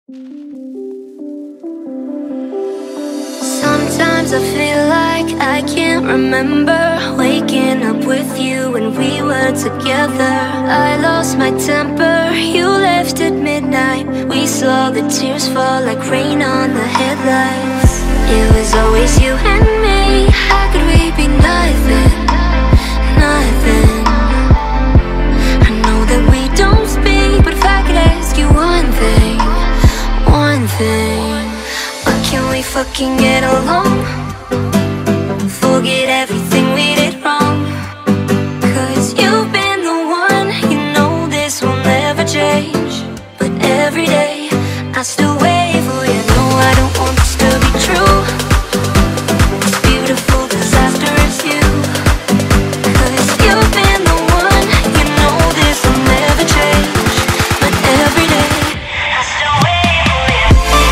Sometimes I feel like I can't remember waking up with you when we were together. I lost my temper, you left at midnight. We saw the tears fall like rain on the headlights. It was always you and me. How could we be nothing, nothing? I know that we don't speak, but if I could ask you one thing, one thing, why can't we fucking get along? Forget everything we did wrong. Cause you've been the one, you know this will never change. But every day I still wait for you. No, I don't want this to be true. This beautiful disaster is you. Cause you've been the one, you know this will never change. But every day I still wait for you.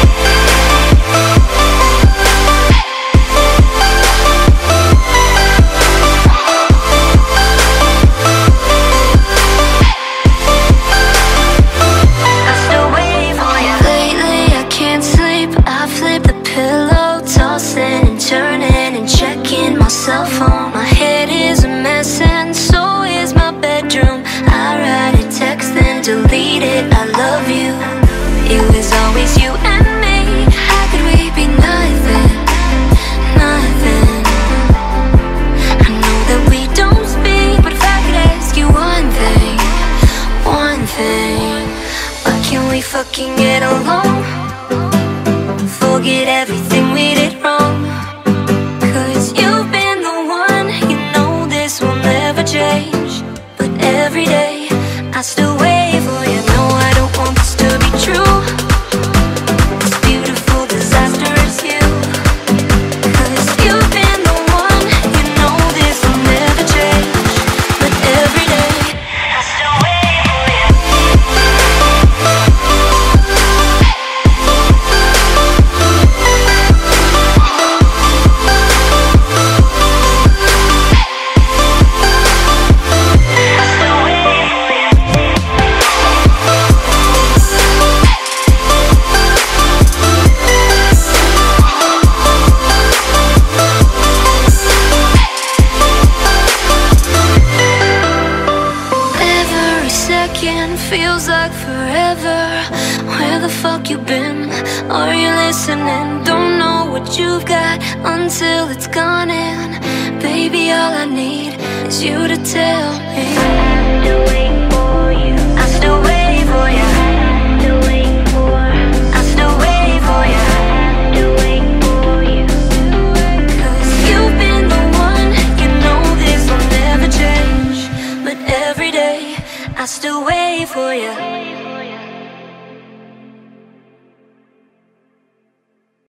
I still wait for you. Lately I can't sleep, I flip the pillow, tossing and turning and checking my cell phone. My head is a mess and so is my bedroom. I write a text then delete it, I love you. It was always you and me. How could we be nothing, nothing? I know that we don't speak, but if I could ask you one thing, one thing, why can't we fucking get along? Forget everything we did wrong. Cause you've been the one, you know this will never change. But every day I still wait for you. No, I don't want this to be true. This beautiful disaster is you. Cause you've been the one, you know this will never change. But every day I still wait for you. Every second feels like forever. Where the fuck you been? Are you listening? Don't know what you've got until it's gone. And baby, all I need is you to tell me. I still wait for you. I still wait for you. I still wait for you. I still wait for you. Cause you've been the one, you know this will never change. But every day I still wait for you.